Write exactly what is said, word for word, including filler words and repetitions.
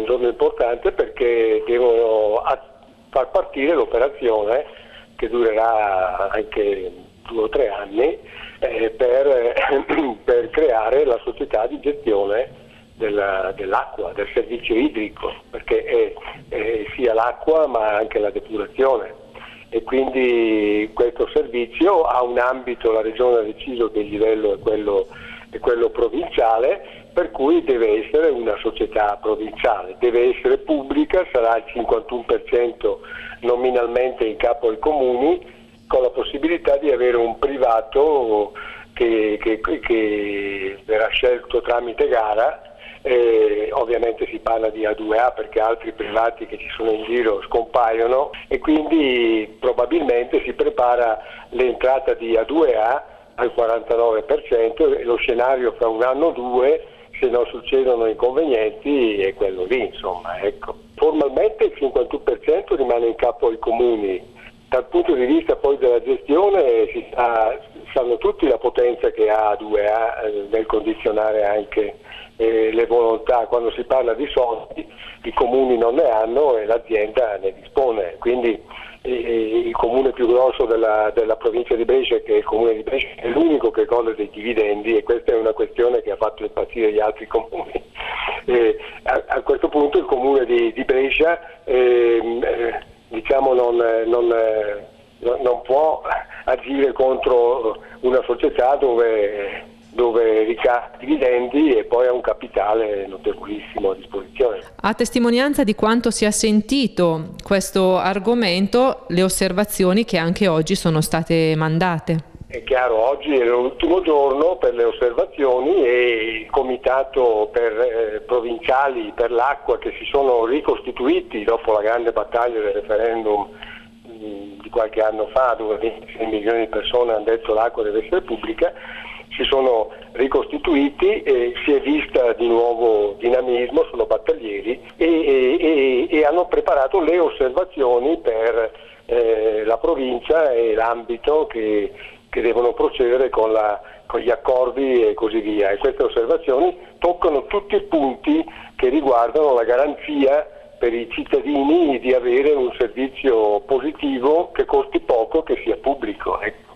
giorno importante perché devono far partire l'operazione che durerà anche due o tre anni eh, per, per creare la società di gestione della, dell'acqua, del servizio idrico, perché è, è sia l'acqua ma anche la depurazione. E quindi questo servizio ha un ambito, la Regione ha deciso che il livello è quello, è quello provinciale, per cui deve essere una società provinciale, deve essere pubblica, sarà il cinquantuno per cento nominalmente in capo ai comuni, con la possibilità di avere un privato che, che, che verrà scelto tramite gara. Eh, ovviamente si parla di A due A perché altri privati che ci sono in giro scompaiono e quindi probabilmente si prepara l'entrata di A due A al quarantanove per cento e lo scenario fra un anno o due, se non succedono inconvenienti, è quello lì, insomma, ecco. Formalmente il cinquantuno per cento rimane in capo ai comuni. Dal punto di vista poi della gestione si sa, sanno tutti la potenza che ha A due A eh, nel condizionare anche eh, le volontà. Quando si parla di soldi i comuni non ne hanno e l'azienda ne dispone, quindi eh, il comune più grosso della, della provincia di Brescia, che è il comune di Brescia, è l'unico che gode dei dividendi e questa è una questione che ha fatto impazzire gli altri comuni. Eh, a, a questo punto il comune di, di Brescia eh, eh, diciamo non, non, non può agire contro una società dove, dove ricava dividendi e poi ha un capitale notevolissimo a disposizione. A testimonianza di quanto si è sentito questo argomento, le osservazioni che anche oggi sono state mandate. È chiaro, oggi è l'ultimo giorno per le osservazioni e il comitato per, eh, provinciali per l'acqua che si sono ricostituiti dopo la grande battaglia del referendum mh, di qualche anno fa, dove ventisei milioni di persone hanno detto l'acqua deve essere pubblica, si sono ricostituiti e si è vista di nuovo dinamismo, sono battaglieri e, e, e, e hanno preparato le osservazioni per eh, la provincia e l'ambito che che devono procedere con, la, con gli accordi e così via. E queste osservazioni toccano tutti i punti che riguardano la garanzia per i cittadini di avere un servizio positivo che costi poco, che sia pubblico. Ecco.